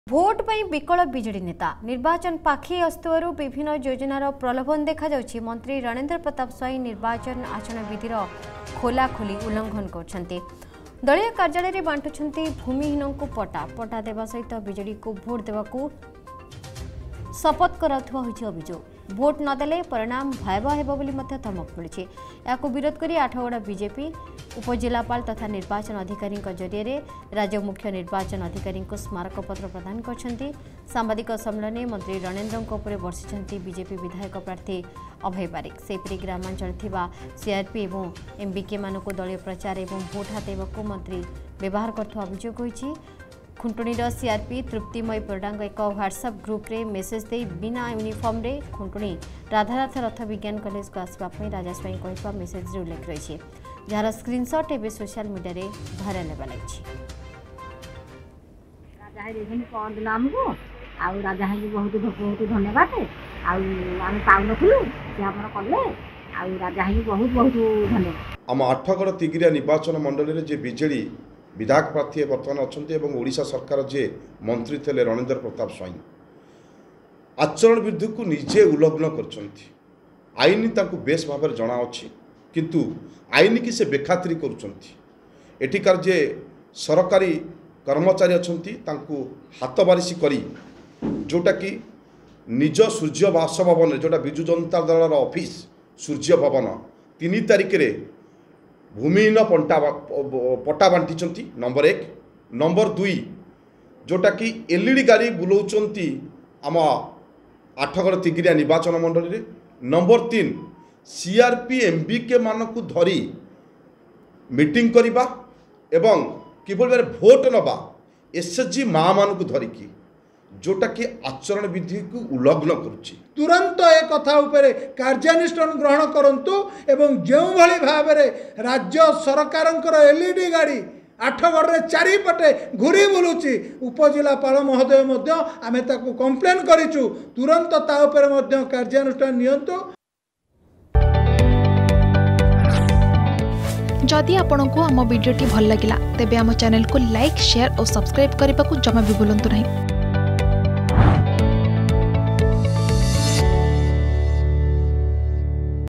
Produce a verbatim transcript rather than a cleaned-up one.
Vote पर विकल BJD नेता निर्वाचन पाखे आसुवर विभिन्न योजनार प्रलोभन देखा जाउछि। मंत्री रणेंद्र प्रताप स्वाई निर्वाचन आचरण विधिर खोलाखोली उल्लंघन करछन्ते। दलीय कार्यालय में बांटुछन्ते भूमिहीन को पट्टा पट्टा देवा सहित बिजेडी को भोट देवाकू शपथ कराउथुवा होइछि अभियोग। भोट नदेले परिणाम भयावह हेबो बोली मध्य धमक मिलिछि। याकू विरोध करी आठगड़ बीजेपी उपजिलापाल तथा निर्वाचन अधिकारी जरिए राज्य मुख्य निर्वाचन अधिकारी स्मारक पत्र प्रदान करछन्ति। सांबादिक सम्मेलन में मंत्री रणेंद्र बर्षिछन्ति बीजेपी विधायक प्रार्थी अभय पारिक। सेपरी ग्रामांचल थिबा सीआरपी और एमबीके मानक दलीय प्रचार और भोट हातेबाकू मंत्री व्यवहार करथुवा अभियोग होइछि। खुंटुणीर सीआरपी तृप्तिमय परिडांग एक व्हाट्सएप ग्रुप रे मेसेज दे बिना यूनिफॉर्म रे खुंटुणी राधानाथ रथ विज्ञान कॉलेज को आसवाई राजा स्वाई कहवा मेसेज उल्लेख रही है, जार स्क्रीनशॉट एवं सोशल मीडिया रे भाइराल होगा लगी। राजा बहुत बहुत धन्यवाद आम पाऊनु राजा बहुत बहुत धन्यवाद। आम आठगड़ तिगिरिया निर्वाचन मंडल में जे बीजेडी विधायक प्रार्थी बर्तमान अच्छा और ओडिशा सरकार जे मंत्री थे रणेंद्र प्रताप स्वाई आचरण विधि को निजे उल्लंघन कर आईन तांको बेस भाव में जना अच्छी किंतु आईन की से बेखातिरी करुँचार जे सरकारी कर्मचारी अच्छा हाथ बारिश करी जोटा कि निज सूर्य बासभवन जोटा विजु जनता दल ऑफिस सूर्य भवन तीन तारिख में भूमिहीन पंटा पट्टा बांटी नंबर एक नंबर दुई जोटा कि एलईडी गाड़ी बुलाऊँच आम आठगड़ तिगिरिया निर्वाचन मंडल में नंबर तीन सीआरपी एमबीके मानक धरी मीटिंग करवा एवं किभली भाव भोट नवा एसएचजी माँ मानक धरिकी जोटा कि आचरण विधि को उल्लंघन करुच्ची तुरंत एक कथा उपरे कार्यानुष्ठान ग्रहण करंतु एवं जो भली भाव में राज्य सरकार एलईडी गाड़ी आठगड़ रे चारिपटे घूरी बुलुची उपजिलापाल महोदय मध्य आमे ताकू कंप्लेन करिचु तुरंत ता उपरे मध्य कार्यानुष्ठान नियंतु। जदि आपंक आम भिडी भल लगा तेब आम चैनल को लाइक शेयर और सब्सक्राइब करने को जमा भी भूलु नहीं।